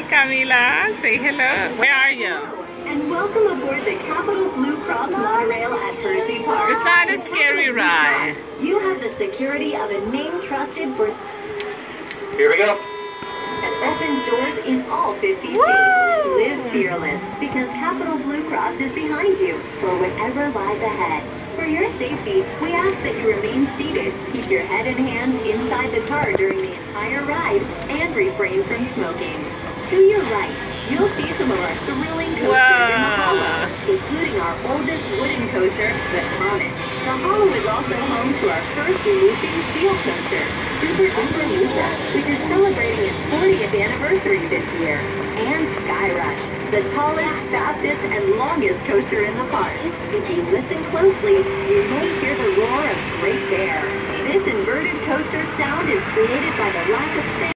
Camila. Say hello. Where are you? And welcome aboard the Capital Blue Cross monorail at Hersheypark. It's not a scary ride. You have the security of a name trusted for... Here we go. That opens doors in all 50 states. Live fearless, because Capital Blue Cross is behind you for whatever lies ahead. For your safety, we ask that you remain seated, keep your head and hands inside the car during the entire ride, and refrain from smoking. To your right, you'll see some of our thrilling coasters in the Hollow, including our oldest wooden coaster, the Comet. The Hollow is also home to our first looping steel coaster, Super Duper Lucha, which is celebrating its 40th anniversary this year, and Sky Rush, the tallest, fastest, and longest coaster in the park. If you listen closely, you may hear the roar of Great Bear. This inverted coaster sound is created by the lack of sand.